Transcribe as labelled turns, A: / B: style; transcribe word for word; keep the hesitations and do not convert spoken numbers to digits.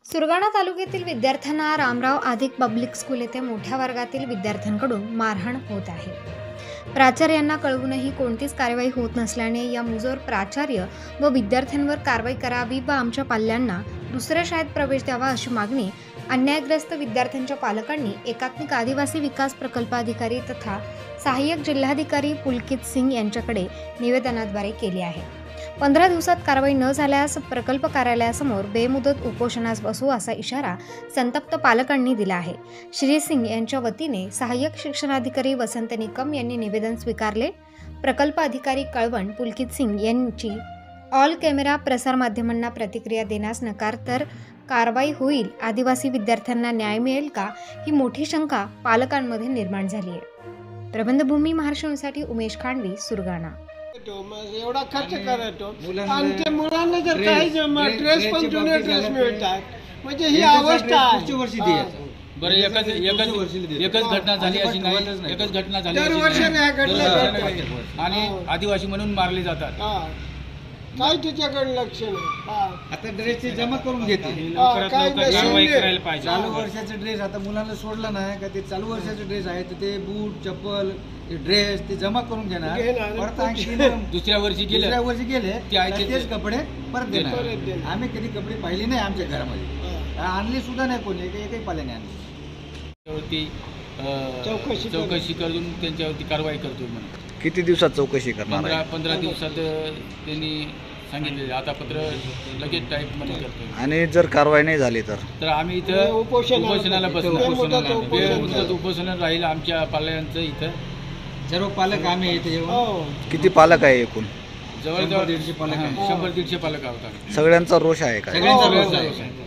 A: सुरगाणा तालुक्यातील विद्यार्थ्यांना रामराव आदिक पब्लिक स्कूल येथे मोठ्या वर्गातील विद्यार्थ्यांकडून मारहाण होत आहे। प्राचार्यांना कळवूनही कोणतीच कारवाई होत नसल्याने या मुजोर प्राचार्य व विद्यार्थ्यांवर कारवाई करावी व आमच्या पाल्यांना दुसऱ्या शाळेत प्रवेश द्यावा अशी मागणी अन्यायग्रस्त विद्यार्थ्यांच्या पालकांनी एकात्मिक आदिवासी विकास प्रकल्पाधिकारी तथा सहाय्यक जिल्हाधिकारी पुलकित सिंग यांच्याकडे निवेदनाद्वारे केली आहे। पंधरा दिवसात कारवाई न झाल्यास प्रकल्प कार्यालयासमोर बेमुदत उपोषणास बसू असा इशारा संतप्त पालकांनी दिला आहे। श्री सिंग यांच्या वतीने सहाय्यक शिक्षणाधिकारी वसंत निकम यांनी निवेदन स्वीकारले। प्रकल्प अधिकारी कळवण पुलकित सिंग यांची ऑल कॅमेरा प्रसारमाध्यमांना प्रतिक्रिया देण्यास नकार, तर कारवाई होईल, आदिवासी विद्यार्थ्यांना न्याय मिळेल का, ही मोठी शंका पालकांमध्ये निर्माण झाली आहे। प्रबंधभूमी महाराष्ट्रासाठी उमेश खांडवी, सुरगाणा।
B: एवढा खर्च करतो आणि ते मुलांना जर काही ड्रेस पण जुने ड्रेस मिळतात, म्हणजे ही अवस्था आहे।
C: बरं, एकच एकच एकच घटना झाली अशी नाही, एकच घटना झाली
B: दरवर्षी घटना
C: आणि आदिवासी म्हणून मारले जातात।
B: काय तुझ्याकडे लक्ष नाही।
D: आता ड्रेसची जमा करून घेते,
C: कारवाई करायला पाहिजे।
D: चालू वर्षाचे ड्रेस आता मुलांना सोडलं नाही का, ते चालू वर्षाचे ड्रेस आहे तर ते बूट चप्पल ड्रेस ते जमा करून घेणार, परत आणखी
C: दुसऱ्या वर्षी गेले
D: दुसऱ्या वर्षी गेले
C: ते आहे
D: तेच कपडे परत देणार। आम्ही कधी कपडे पाहिले नाही आमच्या घरामध्ये, आणली सुद्धा नाही कोणी, एकही पाल्याने आणली।
C: त्यावरती चौकशी चौकशी करून त्यांच्यावरती कारवाई करतो म्हणून।
E: किती दिवसात चौकशी करणार?
C: पंधरा पंधरा दिवसात त्यांनी सांगितले। आता पत्र लगेच टाईप मध्ये करतो
E: आणि जर कारवाई नाही झाली तर
C: तर आम्ही इथं उपोषणाला बसणार, उपोषणाला उपोषण राहील आमच्या पाल्यांचं। इथं
D: सर्व पालक आम्ही इथे येऊन,
E: किती पालक आहे एकूण?
C: जवळजवळ दीडशे पालक, शंभर दीडशे पालक आहोत।
E: सगळ्यांचा रोष आहे का?
C: सगळ्यांचा रोष आहे।